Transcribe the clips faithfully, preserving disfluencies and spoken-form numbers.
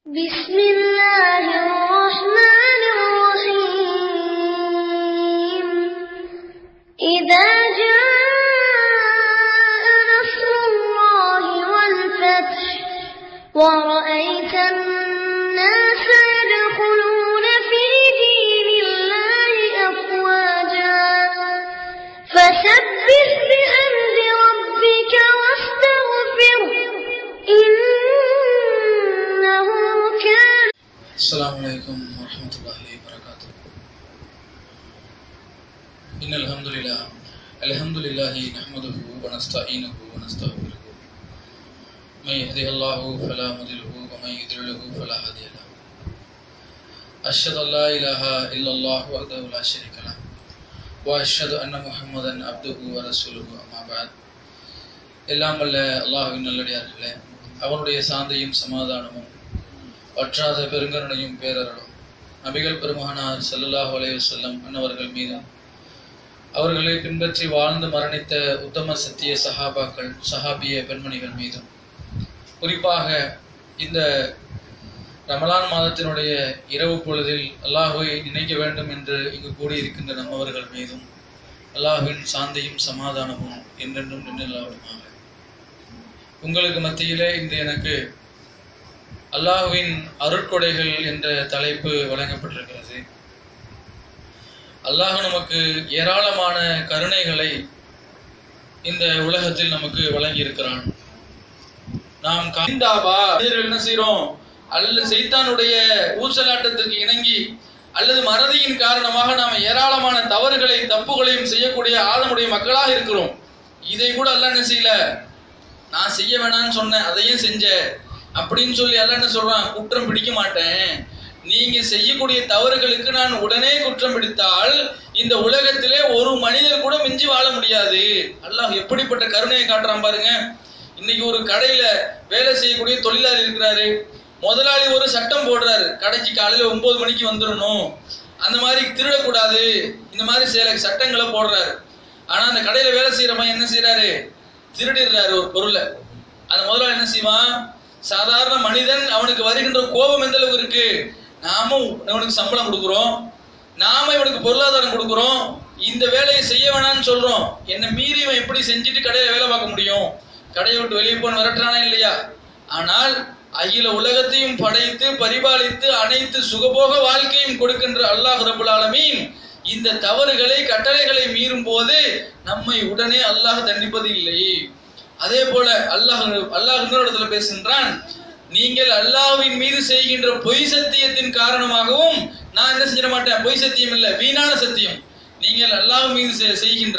بسم الله الرحمن الرحيم إذا جاء نصر الله والفتح ورأيت الناس يدخلون في دين الله أفواجا فسبح بحمد ربك واستغفره إنه كان. السلام عليكم ورحمة الله وبركاته. إن الحمد لله الحمد لله نحمده ونستعينه ونستغفره من يهده الله فلا مضل له ومن يضلل فلا هادي له. أشهد أن لا إله إلا الله وحده لا شريك له وأشهد أن محمدا عبده ورسوله أما بعد. எல்லாம் வல்ல அல்லாஹ்வின் நல்லடியார்களே, அவனுடைய சாந்தியும் சமாதானமும் வற்றாத பெருங்கருணையும் பேரருளும் நபிகள் பெருமகனார் ஸல்லல்லாஹு அலைஹி வஸல்லம் அன்னவர்கள் மீதும் அவர்களை பின்பற்றி வாழ்ந்து மரணித்த உத்தம சத்திய சஹாபாக்கள் சஹாபிய பெண்மணிகள் மீதும், குறிப்பாக இந்த ரமலான் மாதத்தினுடைய இரவு பொழுதில் அல்லாஹ்வை நினைக்க வேண்டும் என்று இங்கு கூடியிருக்கின்ற நம்மவர்கள் மீதும் அல்லாஹ்வின் சாந்தியும் சமாதானமும் என்றென்றும் நின்றுள்ளவருமாக. உங்களுக்கு மத்தியிலே இன்று எனக்கு அல்லாஹ்வின் அருட்கொடைகள் என்ற தலைப்பு வழங்கப்பட்டிருக்கிறது. அல்லாஹ் நமக்கு ஏராளமான கருணைகளை இந்த உலகத்தில் நமக்கு வழங்கி இருக்கிறான். நாம் என்ன செய்யறோம்? அல்ல சைத்தானுடைய ஊசலாட்டத்திற்கு இணங்கி அல்லது மறதியின் காரணமாக நாம் ஏராளமான தவறுகளை தப்புகளையும் செய்யக்கூடிய ஆதமுடைய மக்களாக இருக்கிறோம். இதை கூட அல்லாஹ் என்ன செய்யல, நான் செய்ய வேணாம்னு சொன்னேன் அதையும் செஞ்ச அப்படின்னு சொல்லி அல்லாஹ் என்ன சொல்றான், குற்றம் பிடிக்க மாட்டேன். நீங்க செய்யக்கூடிய தவறுகளுக்கு நான் உடனே குற்றம் பிடித்தால் இந்த உலகத்திலே ஒரு மனிதர் கூட மிஞ்சி வாழ முடியாது. அல்லாஹ் எப்படிப்பட்ட கருணையை காட்டுறான் பாருங்க. இன்னைக்கு ஒரு கடையில வேலை செய்யக்கூடிய தொழிலாளி இருக்கிறாரு. முதலாளி ஒரு சட்டம் போடுறாரு, கடைக்கு காலையில ஒன்பது மணிக்கு வந்துடணும், அந்த மாதிரி திருடக்கூடாது, இந்த மாதிரி சில சட்டங்களை போடுறாரு. ஆனா அந்த கடையில வேலை செய்யறவன் என்ன செய்யறாரு, திருடிடுறாரு ஒரு பொருளை. அந்த முதலாளி என்ன செய்வான், சாதாரண மனிதன், அவனுக்கு வருகின்ற கோபம் எந்த அளவுக்கு இருக்கு, நாம இவனுக்கு சம்பளம் கொடுக்குறோம், நாம இவனுக்கு பொருளாதாரம் கொடுக்குறோம், இந்த வேலையை செய்ய வேணாம்னு சொல்றோம், என்ன மீறி இவன் எப்படி செஞ்சுட்டு கடையில வேலை பார்க்க முடியும், கடையை விட்டு வெளியே போன்னு விரட்டுறானா இல்லையா? ஆனால் அகில உலகத்தையும் படைத்து பரிபாலித்து அனைத்து சுகபோக வாழ்க்கையும் கொடுக்கின்ற அல்லாஹ் ரப்பல் ஆலமீன் இந்த தவறுகளை கட்டளைகளை மீறும் போது நம்மை உடனே அல்லாஹ் தண்டிப்பது இல்லை. அதே போல அல்லாஹ் அல்லாஹ் இன்னொரு இடத்துல பேசுகின்றான், நீங்கள் அல்லாஹ்வின் மீது செய்கின்ற பொய் சத்தியத்தின் காரணமாகவும் நான் என்ன செஞ்சிட மாட்டேன், பொய் சத்தியம் இல்லை வீணான சத்தியம், நீங்கள் அல்லாஹ் மீது செய்கின்ற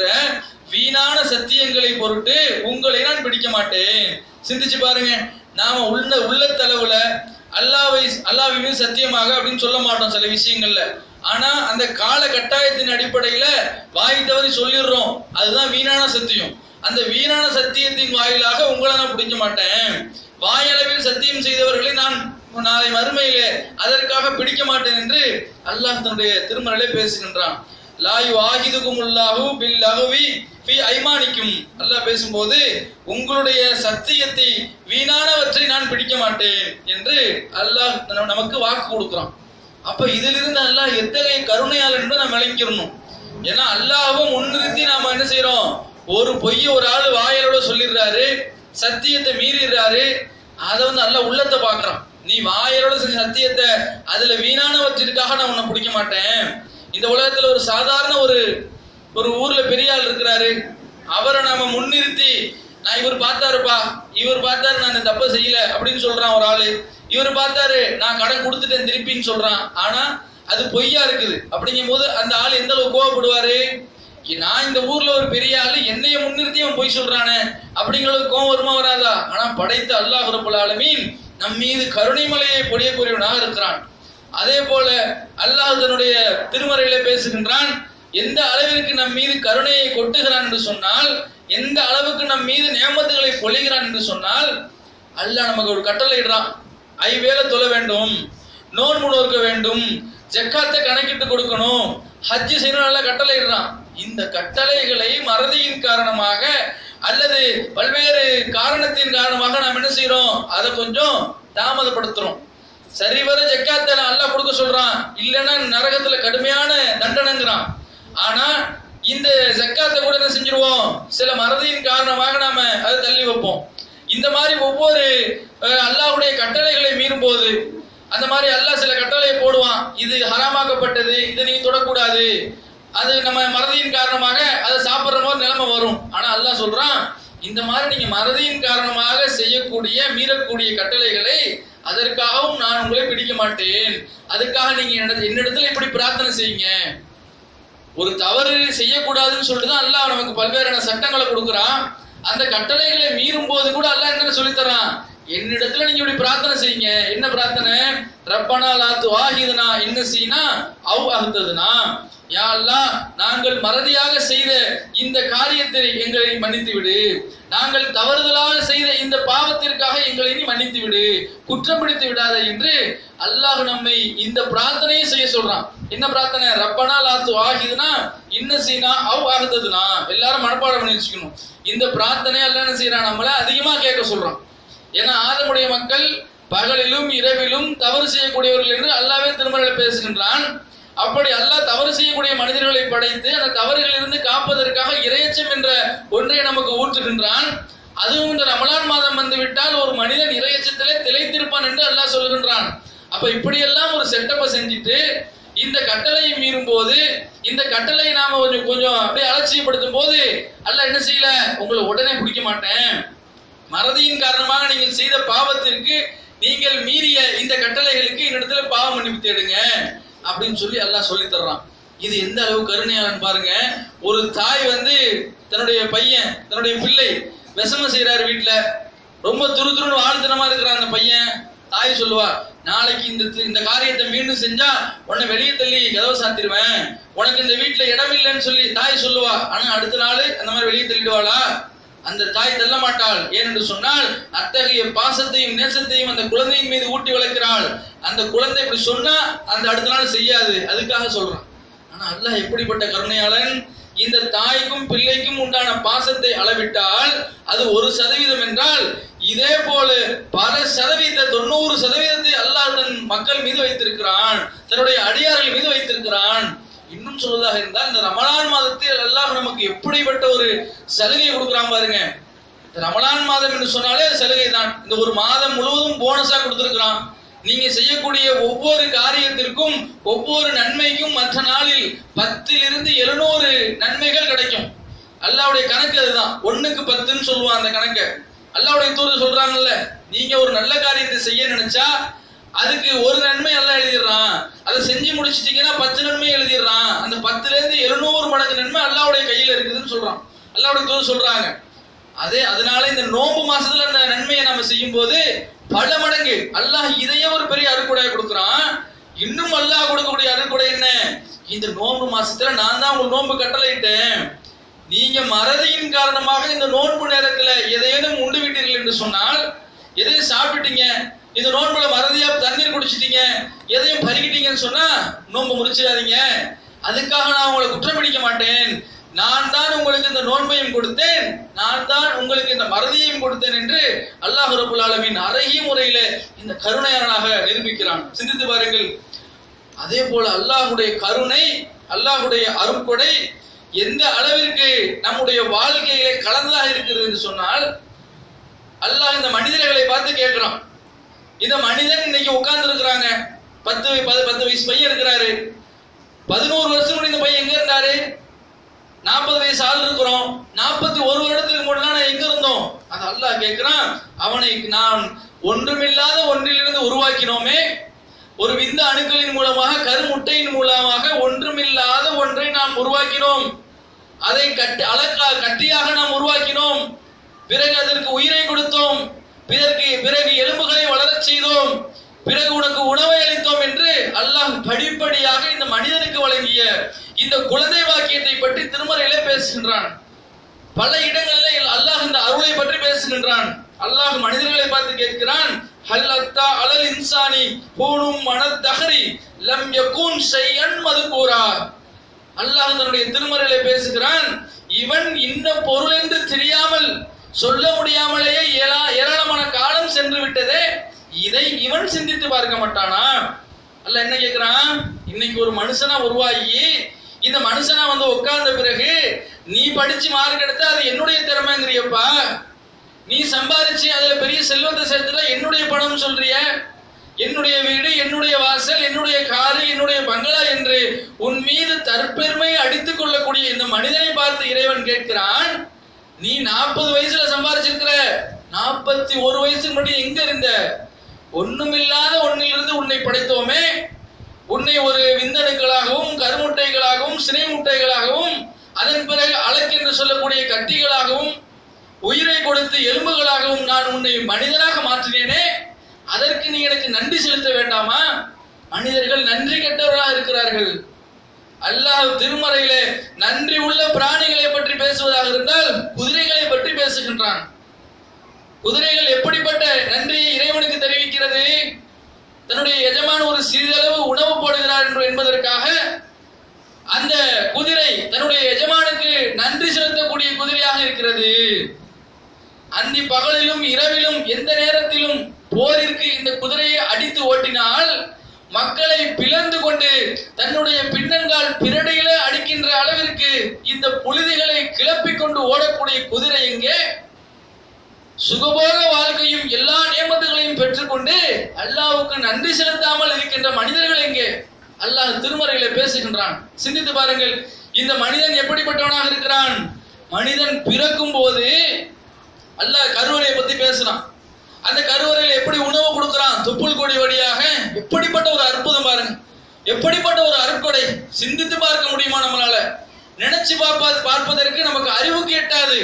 வீணான சத்தியங்களை பொருட்டு உங்களை நான் பிடிக்க மாட்டேன். சிந்திச்சு பாருங்க, நாம உள்ள உள்ளத்தளவுல அல்லாஹ்வை அல்லாஹ்வின் மீது சத்தியமாக அப்படின்னு சொல்ல மாட்டோம் சில விஷயங்கள்ல. ஆனா அந்த கால கட்டாயத்தின் அடிப்படையில வாய் தவறி சொல்லிடுறோம், அதுதான் வீணான சத்தியம். அந்த வீணான சத்தியத்தின் வாயிலாக உங்களை நான் பிடிக்க மாட்டேன். வாயளவில் சத்தியம் செய்தவர்களை நான் நாளை மறுமையிலே அதற்காக பிடிக்க மாட்டேன் என்று அல்லாஹ் தன்னுடைய திருமறையிலே பேசுகின்றான். லா யுஆஹிதுகுமுல்லாஹு பில்லஹவி ஃபீ ஐமானிக்கும். அல்லாஹ் பேசும்போது உங்களுடைய சத்தியத்தை வீணானவற்றை நான் பிடிக்க மாட்டேன் என்று அல்லாஹ் நமக்கு வாக்கு கொடுக்குறான். அப்ப இதிலிருந்து அல்லாஹ் எத்தகைய கருணையாளர் என்று நாம் விளங்கிக்கணும். ஏன்னா அல்லாஹ்வும் முன்னிறுத்தி நாம என்ன செய்யறோம், ஒரு பொய்ய ஒரு ஆளு வாயலோட சொல்லிடுறாரு, சத்தியத்தை மீறிடுறாரு, அதை வந்து அல்லாஹ் உள்ளத்தை பாக்குறான். நீ வாயலோட செஞ்ச சத்தியத்தை அதுல வீணானவற்றிற்காக நான் உன்னை பிடிக்க மாட்டேன். இந்த உலகத்துல ஒரு சாதாரண ஒரு ஒரு ஊர்ல பெரிய ஆள் இருக்கிறாரு, அவரை நாம முன்னிறுத்தி நான் இவர் பார்த்தாருப்பா, இவர் பார்த்தாரு நான் இந்த தப்பை செய்யல அப்படின்னு சொல்றான் ஒரு ஆளு, இவர் பார்த்தாரு நான் கடன் கொடுத்துட்டேன் திருப்பின்னு சொல்றான், ஆனா அது பொய்யா இருக்குது. அப்படிங்கும் போது அந்த ஆள் எந்த அளவுக்கு கோவப்படுவாரு, நான் இந்த ஊர்ல ஒரு பெரிய ஆளு என்னைய முன்னிறுத்தி அவன் பொய் சொல்றானே அப்படிங்கிறது கோவம் வருமா வராதா? ஆனா படைத்த அல்லாஹ் ரப்பல் ஆலமீன் நம் மீது கருணை மலையை பொழியக்கூடியவனாக இருக்கிறான். அதே போல அல்லாஹ் தன்னுடைய திருமறையிலே பேசுகின்றான், எந்த அளவிற்கு நம் மீது கருணையை கொட்டுகிறான் என்று சொன்னால், எந்த அளவுக்கு நம் மீது நியமத்துகளை பொழிகிறான் என்று சொன்னால், அல்லாஹ் நமக்கு ஒரு கட்டளை இடுறான், ஐவேளை தொழ வேண்டும், நோன்பு நோக்க வேண்டும், ஜக்காத்தை கணக்கிட்டு கொடுக்கணும், ஹஜ் செய்யணும், நல்லா கட்டளை இடுறான். இந்த கட்டளைகளை மறதியின் காரணமாக அல்லது பல்வேறு காரணத்தின் காரணமாக நாம் என்ன செய்யறோம், அதை கொஞ்சம் தாமதப்படுத்துறோம். சரிவர ஜக்காத்தை அல்லாஹ் கொடுக்க சொல்றான், இல்லைன்னா நரகத்துல கடுமையான தண்டனைங்கிறான். ஆனா இந்த ஜக்காத்தை கூட என்ன செஞ்சிருவோம், சில மறதியின் காரணமாக நாம அதை தள்ளி வைப்போம். இந்த மாதிரி ஒவ்வொரு அல்லாஹ்வுடைய கட்டளைகளை மீறும் போது அந்த மாதிரி அல்லாஹ் சில கட்டளையை போடுவான், இது ஹராமாக்கப்பட்டது, இதை நீங்க தொடக்கூடாது. அது நம்ம மறதியின் காரணமாக அதை சாப்பிடுற மாதிரி நிலைமை வரும். ஆனா அல்லாஹ் சொல்றான், இந்த மாதிரி நீங்க மறதியின் காரணமாக செய்யக்கூடிய மீறக்கூடிய கட்டளைகளை அதற்காகவும் நான் உங்களை பிடிக்க மாட்டேன். அதுக்காக நீங்க என்னிடத்துல இப்படி பிரார்த்தனை செய்யுங்க. ஒரு தவறு செய்யக்கூடாதுன்னு சொல்லிட்டு தான் அல்லாஹ் நமக்கு பல்வேறான சட்டங்களை கொடுக்குறான். அந்த கட்டளைகளை மீறும் போது கூட அல்லாஹ் என்ன சொல்லி தரான், என்னிடத்துல நீங்க இப்படி பிரார்த்தனை செய்யுங்க. என்ன பிரார்த்தனை? ரப்பனா லா துஆஹிதுனா இன் நஸீனா அவ் அஹ்ததுனா. யா அல்லாஹ், நாங்கள் மறதியாக செய்த இந்த காரியத்தை எங்களை மன்னித்து விடு. நாங்கள் தவறுதலாக செய்த இந்த பாவத்திற்காக எங்களை நீ மன்னித்து விடு, குற்றம் பிடித்து விடாத என்று அல்லாஹ் நம்மை இந்த பிரார்த்தனையை செய்ய சொல்றான். என்ன பிரார்த்தனை? ரப்பனா லா துஆஹிதுனா இன் நஸீனா அவ் அஹ்ததுனா. எல்லாரும் மனப்பாடம் பண்ணி வச்சுக்கணும். இந்த பிரார்த்தனை அல்லாஹ் என்ன செய்யறான், நம்மள அதிகமா கேட்க சொல்றான். ஏன்னா ஆதமுடைய மக்கள் பகலிலும் இரவிலும் தவறு செய்யக்கூடியவர்கள் என்று அல்லாஹ்வே திருமறையில் பேசுகின்றான். அப்படி அல்லாஹ் தவறு செய்யக்கூடிய மனிதர்களை படைத்து அந்த தவறுகளில் இருந்து காப்பதற்காக இறையச்சம் என்ற ஒன்றை நமக்கு ஊற்றுகின்றான். அதுவும் இந்த ரமலான் மாதம் வந்து விட்டால் ஒரு மனிதன் இறையச்சத்திலே திளைத்திருப்பான் என்று அல்லாஹ் சொல்கின்றான். அப்ப இப்படியெல்லாம் ஒரு செட்டப்பை செஞ்சுட்டு இந்த கட்டளையை மீறும் போது, இந்த கட்டளையை நாம கொஞ்சம் கொஞ்சம் அப்படியே அலட்சியப்படுத்தும் போது அல்லாஹ் என்ன செய்யல, உங்களை உடனே பிடிக்க மாட்டேன். மறதியின் காரணமாக நீங்கள் செய்த பாவத்திற்கு நீங்கள் மீறிய இந்த கட்டளைகளுக்கு என்னிடத்துல பாவ மன்னிப்பு தேடுங்க அப்படின்னு சொல்லி அல்லாஹ் சொல்லி தர்றான். இது எந்த அளவு கருணையாளன் பாருங்க. ஒரு தாய் வந்து தன்னுடைய பையன், தன்னுடைய பிள்ளை விஷமம் செய்யறாரு வீட்டுல, ரொம்ப துரு துருன்னு வாழ்த்தனமா இருக்கிறான் அந்த பையன். தாய் சொல்லுவா, நாளைக்கு இந்த இந்த காரியத்தை மீண்டும் செஞ்சா உன்னை வெளியே தள்ளி கதவை சாத்திடுவேன், உனக்கு இந்த வீட்டுல இடம் இல்லைன்னு சொல்லி தாய் சொல்லுவா. ஆனா அடுத்த நாள் அந்த மாதிரி வெளியே தள்ளிடுவாளா? அந்த தாய் தள்ள மாட்டாள். ஏனென்று சொன்னால் அத்தகைய பாசத்தையும் நேசத்தையும் அந்த குழந்தையின் மீது ஊட்டி வளர்க்கிறாள். அந்த குழந்தை இப்படி சொன்னா அந்த அடுத்த நாள் செய்யாது, அதுக்காக சொல்றான். ஆனா அல்லாஹ் எப்படிப்பட்ட கருணையாளன். இந்த தாய்க்கும் பிள்ளைக்கும் உண்டான பாசத்தை அளவிட்டால் அது ஒரு சதவீதம் என்றால், இதே போல பல சதவீத தொண்ணூறு சதவீதத்தை அல்லாஹ் தன் மக்கள் மீது வைத்திருக்கிறான், தன்னுடைய அடியார்கள் மீது வைத்திருக்கிறான். இன்னும் சொல்வதாக இருந்தால் இந்த ரமலான் மாதத்தில் அல்லாஹ் நமக்கு எப்படிப்பட்ட ஒரு சலுகை கொடுக்குறான் பாருங்க. ரமலான் மாதம் என்று சொன்னாலே சலுகை தான். இந்த ஒரு மாதம் முழுவதும் போனஸா கொடுத்திருக்கிறான். நீங்க செய்யக்கூடிய ஒவ்வொரு காரியத்திற்கும் ஒவ்வொரு நன்மைக்கும் மற்ற நாளில் பத்திலிருந்து எழுநூறு நன்மைகள் கிடைக்கும். அல்லாஹ்வுடைய கணக்கு அதுதான். ஒண்ணுக்கு பத்துன்னு சொல்லுவான் அந்த கணக்கு. அல்லாஹ்வுடைய தூதர் சொல்றாங்கல்ல, நீங்க ஒரு நல்ல காரியத்தை செய்ய நினைச்சா அதுக்கு ஒரு நன்மை அல்லாஹ் எழுதிடுறான், அதை செஞ்சு முடிச்சிட்டீங்கன்னா பத்து நன்மை எழுதிடுறான். அந்த பத்துல இருந்து எழுநூறு மடங்கு நன்மை அல்லாஹ்வுடைய கையில இருக்குதுன்னு சொல்றான், அல்லாஹ்வுடைய தூதர் சொல்றாங்க. அதே அதனால இந்த நோன்பு மாசத்துல அந்த நன்மையை நம்ம செய்யும் போது பல மடங்கு அல்லாஹ் இதையே ஒரு பெரிய அருட்கொடையை கொடுக்குறான். இன்னும் அல்லாஹ் கொடுக்கக்கூடிய அருட்கொடை என்ன? இந்த நோன்பு மாசத்துல நான் தான் உங்களுக்கு நோன்பு கட்டளையிட்டேன், நீங்க மறதியின் காரணமாக இந்த நோன்பு நேரத்துல எதையேனும் உண்டு விட்டீர்கள் என்று சொன்னால், எதையும் சாப்பிட்டீங்க, இந்த நோன்புல மறதியா தண்ணீர் குடிச்சிட்டீங்க, எதையும் பறிக்கிட்டீங்கன்னு சொன்னா நோன்பு முடிச்சிடாதீங்க. அதுக்காக நான் உங்களை குற்றம் பிடிக்க மாட்டேன். நான் தான் உங்களுக்கு இந்த நோன்பையும் கொடுத்தேன், நான் தான் உங்களுக்கு இந்த மறதியையும் கொடுத்தேன் என்று அல்லாஹ் ரப்பல் ஆலமீன் அழகிய முறையில இந்த கருணையாளனாக நிரூபிக்கிறான். சிந்தித்து பாருங்கள். அதே போல அல்லாஹ்வுடைய கருணை, அல்லாஹ்வுடைய அருட்கொடை எந்த அளவிற்கு நம்முடைய வாழ்க்கையிலே கலந்ததாக இருக்கிறது என்று சொன்னால், அல்லாஹ் இந்த மனிதர்களை பார்த்து கேட்கிறான். இந்த மனிதன் இன்னைக்கு உட்கார்ந்து இருக்கிறாங்க, பத்து பத்து வயசு பையன் இருக்கிறாரு, பதினோரு வருஷம் இந்த பையன் எங்க இருந்தாரு? நாற்பது வயசு ஆள் இருக்கிறோம், நாற்பத்தி ஒரு வருடத்துக்கு முன்னாடி எங்க இருந்தோம்? அது அல்லாஹ் கேட்கிறான். அவனை நான் ஒன்றுமில்லாத ஒன்றிலிருந்து உருவாக்கினோமே, ஒரு விந்து அணுக்களின் மூலமாக, கருமுட்டையின் மூலமாக ஒன்றுமில்லாத ஒன்றை நாம் உருவாக்கினோம், அதை கட்டி அழகா கட்டியாக நாம் உருவாக்கினோம், பிறகு அதற்கு உயிரை கொடுத்தோம், பிறகு பிறகு எலும்புகளை வளரச் செய்தோம், பிறகு உனக்கு உணவை அளித்தோம் என்று அல்லாஹ் படிப்படியாக இந்த மனிதனுக்கு வழங்கிய இந்த குழந்தை வாக்கியத்தை பற்றி திருமறையிலே பேசுகின்றான். பல இடங்களில் அல்லாஹ் இந்த அருளை பற்றி பேசுகின்றான். அல்லாஹ் மனிதர்களை பார்த்து கேட்கிறான், ஹல் அத்தா அலல் இன்சானி ஹூனும் மனத்தஹரி லம் யகுன் ஷைஅன் மதுகூரா. அல்லாஹ் தன்னுடைய திருமறையிலே பேசுகிறான், இவன் இந்த பொருள் என்று தெரியாமல் சொல்ல முடியாமலேயே ஏராளமான காலம் சென்று விட்டதே, இதை இவன் சிந்தித்து பார்க்க மாட்டானா? அல்ல என்ன கேட்கிறான், இன்னைக்கு ஒரு மனுஷனா உருவாகி இந்த மனுஷனா வந்து உட்கார்ந்த பிறகு நீ படிச்சு மார்க் எடுத்தா அது என்னுடைய திறமைங்கிறியப்பா, நீ சம்பாதிச்சு அதுல பெரிய செல்வத்தை சேர்த்துல என்னுடைய பணம் சொல்றிய, என்னுடைய வீடு, என்னுடைய வாசல், என்னுடைய காரு, என்னுடைய பங்களா என்று உன் மீது தற்பெருமை அடித்துக் கொள்ளக்கூடிய இந்த மனிதனை பார்த்து இறைவன் கேட்கிறான், நீ நாற்பது வயசுல சம்பாதிச்சிருக்கிற, நாற்பத்தி ஒரு வயசுக்கு முன்னாடி எங்க இருந்த? ஒண்ணுமில்லாத ஒன்னிலிருந்து உன்னை படைத்தோமே, உன்னை ஒரு விந்தணுக்களாகவும் கருமுட்டைகளாகவும் சினை முட்டைகளாகவும் அதன் பிறகு அலக்கு என்று சொல்லக்கூடிய கட்டிகளாகவும் உயிரை கொடுத்து எலும்புகளாகவும் நான் உன்னை மனிதனாக மாற்றினேனே, அதற்கு நீ எனக்கு நன்றி செலுத்த வேண்டாமா? மனிதர்கள் நன்றி கெட்டவர்களாக இருக்கிறார்கள். அல்லாஹ் திருமறையிலே நன்றி உள்ள பிராணிகளை பற்றி பேசுவதாக இருந்தால் குதிரைகளை பற்றி பேசுகின்றான். குதிரைகள் எப்படிப்பட்ட நன்றியை இறைவனுக்கு தெரிவிக்கிறது? தன்னுடைய எஜமான ஒரு சிறிதளவு உணவு போடுகிறார் என்று என்பதற்காக அந்த குதிரை தன்னுடைய எஜமானுக்கு நன்றி செலுத்தக்கூடிய குதிரையாக இருக்கிறது. அந்தி பகலிலும் இரவிலும் எந்த நேரத்திலும் போரிற்கு இந்த குதிரையை அடித்து ஓட்டினால் மக்களை பிளந்து கொண்டு தன்னுடைய பின்னங்கால் பிரடையில அடிக்கின்ற அளவிற்கு இந்த புழுதிகளை கிளப்பிக் கொண்டு ஓடக்கூடிய குதிரை எங்கே? சுகபோக வாழ்க்கையும் எல்லா நியமத்துகளையும் பெற்றுக்கொண்டு அல்லாஹ்வுக்கு நன்றி செலுத்தாமல் இருக்கின்ற மனிதர்கள் எங்கே? அல்லாஹ் திருமறையில பேசுகின்றான். சிந்தித்து பாருங்கள், இந்த மனிதன் எப்படிப்பட்டவனாக இருக்கிறான்? மனிதன் பிறக்கும் போது அல்லாஹ் கருவறையை பத்தி பேசுறான். அந்த கருவறையில எப்படி உணவு கொடுக்கிறான்? தொப்புள் கொடி வழியாக. எப்படிப்பட்ட ஒரு அற்புதம் பாருங்க, எப்படிப்பட்ட ஒரு அருட்கொடை! சிந்தித்து பார்க்க முடியுமா நம்மளால? நினைச்சு பார்ப்பா பார்ப்பதற்கு நமக்கு அறிவுக்கு எட்டாது.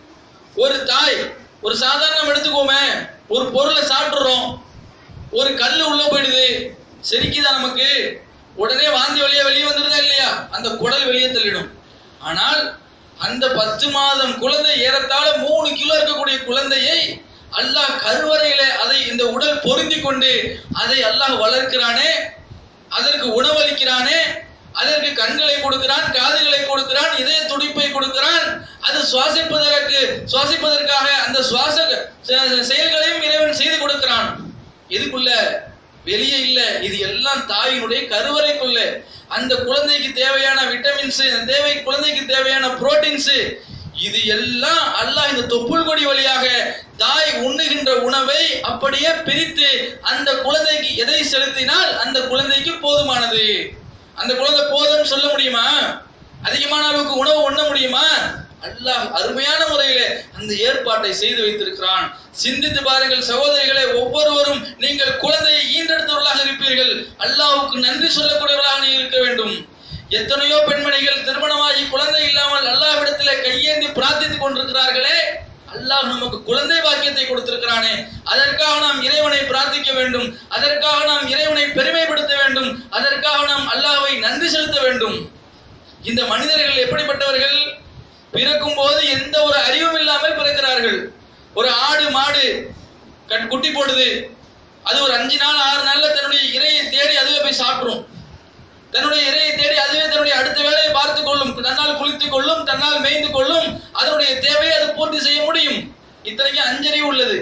ஒரு தாய், ஒரு சாதாரணம் எடுத்துக்கோமே, ஒரு பொருளை சாப்பிடுறோம், ஒரு கல் உள்ள போயிடுது, செரிக்குதா நமக்கு? உடனே வாந்தி வழியா வெளியே வந்துருதா இல்லையா? அந்த குடல் வெளியே தள்ளிடும். ஆனால் அந்த பத்து மாதம் குழந்தை, ஏறத்தாழ மூணு கிலோ இருக்கக்கூடிய குழந்தையை அல்லாஹ் கருவறையில அதை இந்த உடல் பொருந்தி கொண்டு அதை அல்லாஹ் வளர்க்கிறானே, அதற்கு உணவளிக்கிறானே, அதற்கு கண்களை கொடுக்கிறான், காதுகளை கொடுக்கிறான், இதய துடிப்பை கொடுக்கிறான், அது சுவாசிப்பதற்கு சுவாசிப்பதற்காக அந்த சுவாச செயல்களையும் இறைவன் செய்து கொடுக்கிறான். இதுக்குள்ள வெளியே இல்ல, இது எல்லாம் தாயினுடைய கருவறைக்குள்ள. அந்த குழந்தைக்கு தேவையான விட்டமின்ஸ், தேவை குழந்தைக்கு தேவையான புரோட்டீன்ஸ், இது எல்லாம் அல்லாஹ் இந்த தொப்புள் கொடி வழியாக தாய் உண்ணுகின்ற உணவை அப்படியே பிரித்து அந்த குழந்தைக்கு எதை செலுத்தினால் அந்த குழந்தைக்கு போதுமானது. அந்த குழந்தை போதும்னு சொல்ல முடியுமா? அதிகமான அளவுக்கு உணவு உண்ண முடியுமா? அல்லாஹ் அருமையான முறையிலே அந்த ஏற்பாட்டை செய்து வைத்திருக்கிறான். சிந்தித்து பாருங்கள் சகோதரிகளே, ஒவ்வொருவரும் நீங்கள் குழந்தையை ஈன்றெடுத்தவர்களாக இருப்பீர்கள். அல்லாஹ்வுக்கு நன்றி சொல்லக்கூடியவர்களாக நீ இருக்க வேண்டும். எத்தனையோ பெண்மணிகள் திருமணமாகி குழந்தை இல்லாமல் அல்லாஹ்விடத்திலே கையேந்தி பிரார்த்தித்துக் கொண்டிருக்கிறார்களே, அல்லாஹ் நமக்கு குழந்தை பாக்கியத்தை கொடுத்திருக்கிறானே, அதற்காக நாம் இறைவனை பிரார்த்திக்க வேண்டும், அதற்காக நாம் இறைவனை பெருமைப்படுத்த வேண்டும், அதற்காக நாம் அல்லாஹ்வை நன்றி செலுத்த வேண்டும். இந்த மனிதர்கள் எப்படிப்பட்டவர்கள்? பிறக்கும் போது எந்த ஒரு அறிவும் இல்லாமல் பிறக்கிறார்கள். ஒரு ஆடு மாடு குட்டி போடுது, அது ஒரு அஞ்சு நாள் ஆறு நாள்ல தன்னுடைய இறையை தேடி அதுவே போய் சாப்பிடும். தன்னுடைய இறையை தேடி அதுவே தன்னுடைய அடுத்த வேலையை பார்த்துக் கொள்ளும், தன்னால் குளித்துக் கொள்ளும், தன்னால் மேய்ந்து கொள்ளும், அதனுடைய தேவையை அது பூர்த்தி செய்ய முடியும். இத்தனைக்கு அஞ்சறிவு உள்ளது.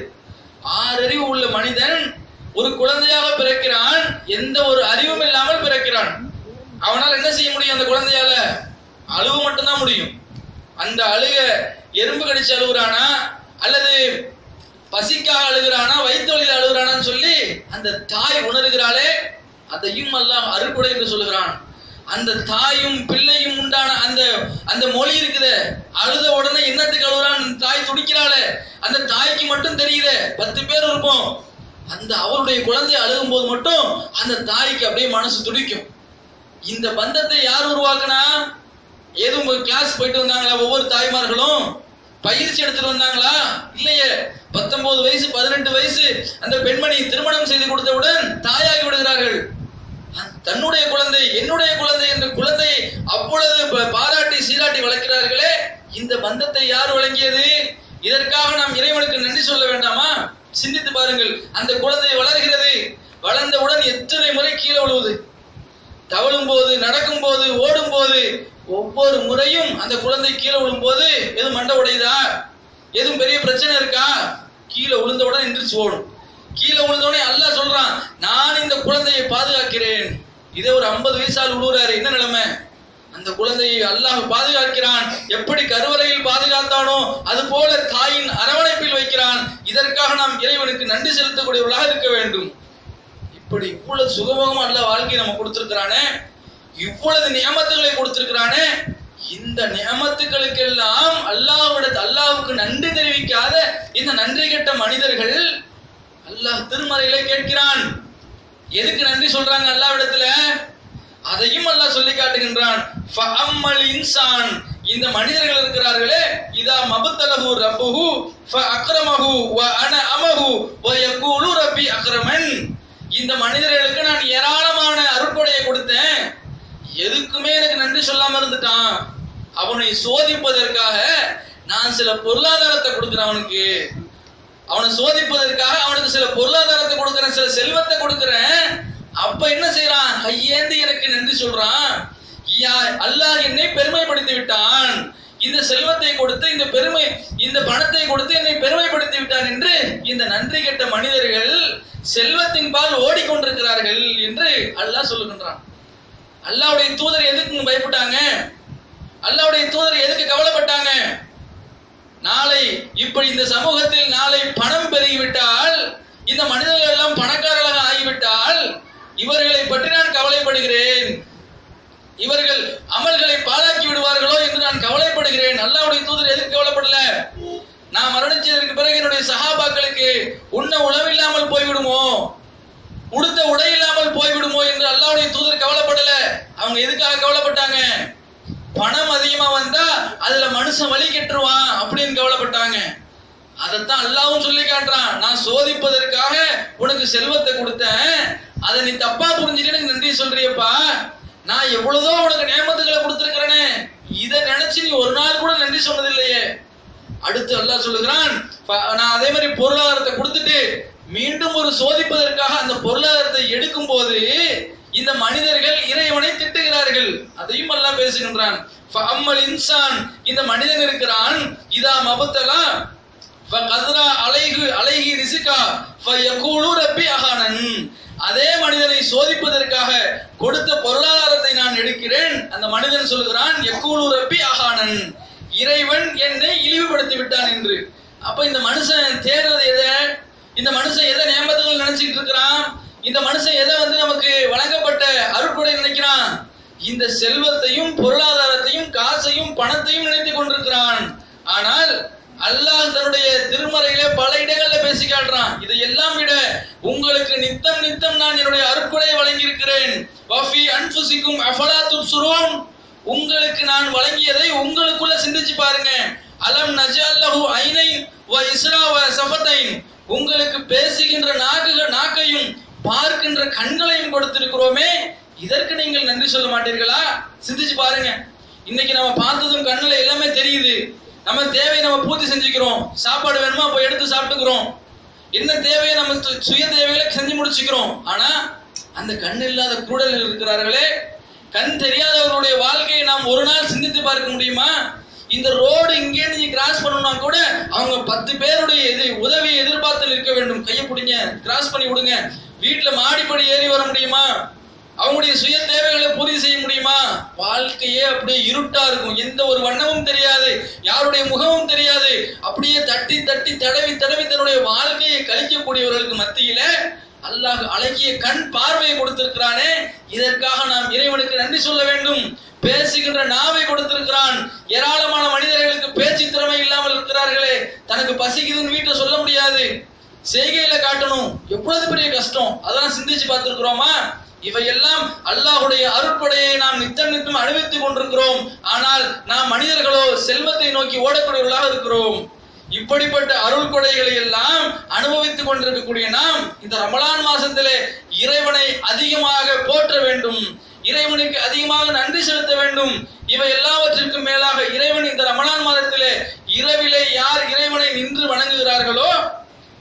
ஆறு அறிவு உள்ள மனிதன் ஒரு குழந்தையாக பிறக்கிறான், எந்த ஒரு அறிவும் இல்லாமல் பிறக்கிறான். அவனால் என்ன செய்ய முடியும்? அந்த குழந்தையால அழுவ மட்டும்தான் முடியும். அந்த அழுக எறும்பு கடிச்சு அழுகுறானா அல்லது பசிக்காக அழுகிறானா வயிற்று வலியில் அழுகிறானான்னு சொல்லி அந்த தாய் உணர்கிறாளே, அதையும் அல்லாஹ் அருட்கொடை என்று சொல்லுகிறான். அந்த தாயும் பிள்ளையும் உண்டான அந்த அந்த மொழி இருக்குது. அழுத உடனே என்னத்துக்கு அழுகுறான் தாய் துடிக்கிறாளே, அந்த தாய்க்கு மட்டும் தெரியுது. பத்து பேர் இருப்போம், அந்த அவருடைய குழந்தை அழுகும் போது மட்டும் அந்த தாய்க்கு அப்படியே மனசு துடிக்கும். இந்த பந்தத்தை யார் உருவாக்குனா? ஏதும் கிளாஸ் போயிட்டு வந்தாங்களா? ஒவ்வொரு தாய்மார்களும் பயிற்சி எடுத்துட்டு வந்தாங்களா? இல்லையே. பத்தொன்பது வயசு பதினெட்டு வயசு அந்த பெண்மணி திருமணம் செய்து கொடுத்தவுடன் தாயாகி விடுகிறார்கள். தன்னுடைய குழந்தை என்னுடைய குழந்தை என்ற குழந்தையை அப்பொழுது பாராட்டி சீராட்டி வளர்க்கிறார்களே, இந்த பந்தத்தை யார் வழங்கியது? இதற்காக நாம் இறைவனுக்கு நன்றி சொல்ல வேண்டாமா? சிந்தித்து பாருங்கள். அந்த குழந்தை வளர்கிறது, வளர்ந்தவுடன் எத்தனை முறை கீழே விழுவது, தவழும் போது, நடக்கும் போது, ஓடும் போது, ஒவ்வொரு முறையும் அந்த குழந்தை கீழே விழும் போது எதுவும் மண்டை உடையுதா? எதுவும் பெரிய பிரச்சனை இருக்கா? கீழே விழுந்தவுடன் எந்திரிச்சு ஓடும். கீழே விழுந்தோடனே அல்லாஹ் சொல்றான், நான் இந்த குழந்தையை பாதுகாக்கிறேன். இதே ஒரு ஐம்பது வயசால் விழுறாரு, என்ன நிலைமை? அந்த குழந்தையை அல்லாஹ் பாதுகாக்கிறான். எப்படி கருவறையில் பாதுகாத்தானோ அது போல தாயின் அரவணைப்பில் வைக்கிறான். இதற்காக நாம் இறைவனுக்கு நன்றி செலுத்தக்கூடியவர்களாக இருக்க வேண்டும். இப்படி இவ்வளவு சுகபோகமா அல்லாஹ் வாழ்க்கையை நம்ம கொடுத்திருக்கிறானே, இவ்வளவு நியமத்துகளை கொடுத்திருக்கிறானே, இந்த நியமத்துக்களுக்கெல்லாம் அல்லாஹ்விட அல்லாஹ்வுக்கு நன்றி தெரிவிக்காத இந்த நன்றி கெட்ட மனிதர்கள் அல்லாஹ் திருமறையிலே கேட்கிறான். எதுக்கு நன்றி சொல்றாங்க அல்லாஹ்விடத்துல? அதையும் அல்லாஹ் சொல்லி காட்டுகின்றான். ஃபஅம்மல் இன்சான், இந்த மனிதர்கள் இருக்கிறார்களே, இதா மபத்தலஹு ரப்புஹு ஃபஅக்ரமஹு வ அனஅமஹு வ யகூலு ரப்பி அக்ரமன். இந்த மனிதர்களுக்கு நான் ஏராளமான அருட்கொடையை கொடுத்தேன், எதுக்குமே எனக்கு நன்றி சொல்லாம இருந்துட்டான். அவனை சோதிப்பதற்காக நான் சில பொருளாதாரத்தை கொடுக்கிறேன். அவனுக்கு அவனை சோதிப்பதற்காக அவனுக்கு சில பொருளாதாரத்தை கொடுக்கிறேன், சில செல்வத்தை கொடுக்கிறேன். அப்ப என்ன செய்யறான்? கையேந்தி எனக்கு நன்றி சொல்றான். அல்லாஹ் என்னை பெருமைப்படுத்தி விட்டான், இந்த செல்வத்தை கொடுத்து, இந்த பெருமை இந்த பணத்தை கொடுத்து என்னை பெருமைப்படுத்தி விட்டான் என்று இந்த நன்றி கெட்ட மனிதர்கள் செல்வத்தின் பால் ஓடிக்கொண்டிருக்கிறார்கள் என்று அல்லாஹ் சொல்லுகின்றான். அல்லாஹ்வுடைய தூதர் எதுக்கு பயப்பட்டாங்க? அல்லாஹ்வுடைய தூதர் எதுக்கு கவலைப்பட்டாங்க? நாளை இப்படி இந்த சமூகத்தில் நாளை பணம் பெருகிவிட்டால், இந்த மனிதர்கள் எல்லாம் பணக்காரர்களாக ஆகிவிட்டால், இவர்களை பற்றி நான் கவலைப்படுகிறேன், இவர்கள் அமல்களை பாழாக்கி விடுவார்களோ என்று நான் கவலைப்படுகிறேன். அல்லாஹ்வுடைய தூதர் எதுக்கு கவலைப்படல? நான் மரணிச்சதற்கு பிறகு என்னுடைய சஹாபாக்களுக்கு உண்ண உணவில்லாமல் போய்விடுமோ, உடுத்த உடை இல்லாமல் போய்விடுமோ என்று அல்லாஹ்வுடைய தூதர் கவலைப்படல. அவங்க எதுக்காக கவலைப்பட்டாங்க? பணம் அதிகமா வந்தா அதுல மனுஷன் வழி கெட்டுருவான் அப்படின்னு கவலைப்பட்டாங்க. அதைத்தான் அல்லாஹ்வும் சொல்லி காட்டுறான். நான் சோதிப்பதற்காக உனக்கு செல்வத்தை கொடுத்தேன், அதை நீ தப்பா புரிஞ்சுட்டு எனக்கு நன்றி சொல்றியப்பா. நான் எவ்வளவோ உனக்கு நியமத்துகளை கொடுத்திருக்கிறேனே, இதை நினைச்சு நீ ஒரு நாள் கூட நன்றி சொன்னது இல்லையே. அடுத்து அல்லாஹ் சொல்லுகிறான், நான் அதே மாதிரி பொருளாதாரத்தை கொடுத்துட்டு மீண்டும் ஒரு சோதிப்பதற்காக அந்த பொருளாதாரத்தை எடுக்கும் போது இந்த மனிதர்கள் இறைவனை திட்டுகிறார்கள். அதையும் அல்லாஹ் பேசுகின்றான். ஃபஅம்மல் இன்சான், இந்த மனிதன் இருக்கிறான், இதா மபத்தலா ஃபகத்ரா அலைஹி அலைஹி ரிஸ்கா ஃபயகூலு ரப்பி அஹானன். அதே மனிதனை சோதிப்பதற்காக கொடுத்த பொருளாதாரத்தை நான் எடுக்கிறேன். அந்த மனிதன் சொல்கிறான், யகூலு ரப்பி அஹானன், இறைவன் என்னை இழிவுபடுத்தி விட்டான் என்று. அப்ப இந்த மனுஷன் தேடுறது எதை? இந்த மனுஷன் எதை நியமத்துகள் நினைச்சிட்டு இருக்கிறான்? இந்த மனுஷன் எதை வந்து நமக்கு வழங்கப்பட்ட அருட்கொடை நினைக்கிறான்? இந்த செல்வத்தையும் பொருளாதாரத்தையும் காசையும் பணத்தையும் நினைத்துக் கொண்டிருக்கிறான். ஆனால் அல்லாஹ் தன்னுடைய திருமறையிலே பல இடங்கள்ல பேசி காட்டுறான், இதையெல்லாம் விட உங்களுக்கு நித்தம் நித்தம் நான் என்னுடைய அருட்கொடையை வழங்கி இருக்கிறேன். வஃபி அன்ஃபுசிக்கும் அஃபலா துப்ஸிரூன், உங்களுக்கு நான் வழங்கியதை உங்களுக்குள்ள சிந்திச்சு பாருங்க. அலம் நஜஅல்லஹு ஐனைன் வ இஸ்ரா வ ஸஃபதைன், உங்களுக்கு பேசுகின்ற நாக்குகள் நாக்கையும் பார்க்கின்ற கண்களையும் கொடுத்திருக்கிறோமே, இதற்கு நீங்கள் நன்றி சொல்ல மாட்டீர்களா? சிந்திச்சு பாருங்க. இன்னைக்கு நம்ம பார்த்ததும் கண்ணுல எல்லாமே தெரியுது. நம்ம தேவையை நம்ம பூர்த்தி செஞ்சுக்கிறோம். சாப்பாடு வேணுமா போய் எடுத்து சாப்பிட்டுக்கிறோம். என்ன தேவையை நம்ம சுய தேவைகளை செஞ்சு முடிச்சுக்கிறோம். ஆனா அந்த கண் இல்லாத கூடல்கள் இருக்கிறார்களே, கண் தெரியாதவர்களுடைய வாழ்க்கையை நாம் ஒரு நாள் சிந்தித்து பார்க்க முடியுமா? இந்த ரோடு இங்கே நீங்க கிராஸ் பண்ணணும்னா கூட அவங்க பத்து பேருடைய இது உதவியை எதிர்பார்த்து நிற்க வேண்டும். கையை பிடிங்க, கிராஸ் பண்ணி விடுங்க. வீட்டுல மாடிப்படி ஏறி வர முடியுமா? அவங்களுடைய சுய தேவைகளை பூர்த்தி செய்ய முடியுமா? வாழ்க்கையே அப்படியே இருட்டா இருக்கும். எந்த ஒரு வண்ணமும் தெரியாது, யாருடைய முகமும் தெரியாது. அப்படியே தட்டி தட்டி தடவி தடவி தன்னுடைய வாழ்க்கையை கழிக்கக்கூடியவர்களுக்கு மத்தியில அல்லாஹ் அழகிய கண் பார்வையை கொடுத்திருக்கிறானே, இதற்காக நாம் இறைவனுக்கு நன்றி சொல்ல வேண்டும். பேசுகின்ற நாவை கொடுத்திருக்கிறான். ஏராளமான மனிதர்களுக்கு பேச்சு திறமை இல்லாமல் இருக்கிறார்களே, தனக்கு பசிக்குதுன்னு வீட்டை சொல்ல முடியாது, செய்கையில காட்டணும். எவ்வளவு பெரிய கஷ்டம், அதெல்லாம் சிந்திச்சு பார்த்திருக்கிறோமா? இவையெல்லாம் அல்லாஹ்வுடைய அருட்கொடையை நாம் நித்தம் நித்தம் அனுபவித்துக் கொண்டிருக்கிறோம். ஆனால் நாம் மனிதர்களோ செல்வத்தை நோக்கி ஓடக்கூடியவர்களாக இருக்கிறோம். இப்படிப்பட்ட அருள் கொடைகளை எல்லாம் அனுபவித்துக் கொண்டிருக்கக்கூடிய நாம் இந்த ரமலான் மாசத்திலே இறைவனை அதிகமாக போற்ற வேண்டும், இறைவனுக்கு அதிகமாக நன்றி செலுத்த வேண்டும். இவை எல்லாவற்றிற்கும் மேலாக இறைவன் இந்த ரமலான் மாதத்திலே இரவிலே யார் இறைவனை நின்று வணங்குகிறார்களோ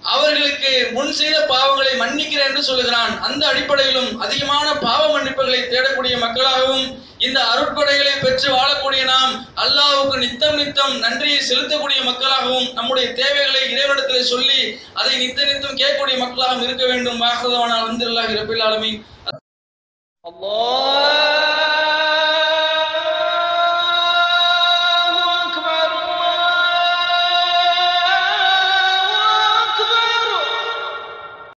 அவர்களுக்கு முன் செய்த பாவங்களை மன்னிக்கிறேன் என்று சொல்லுகிறான். அந்த அடிப்படையிலும் அதிகமான பாவ மன்னிப்புகளை தேடக்கூடிய மக்களாகவும் இந்த அருட்கொடைகளை பெற்று வாழக்கூடிய நாம் அல்லாஹ்வுக்கு நித்தம் நித்தம் நன்றியை செலுத்தக்கூடிய மக்களாகவும் நம்முடைய தேவைகளை இறைவனிடத்தில் சொல்லி அதை நித்த நித்தம் கேட்கக்கூடிய மக்களாகவும் இருக்க வேண்டும். வாஹதவான அல்ஹம்துலில்லாஹி ரப்பில் ஆலமீன். அல்லாஹ்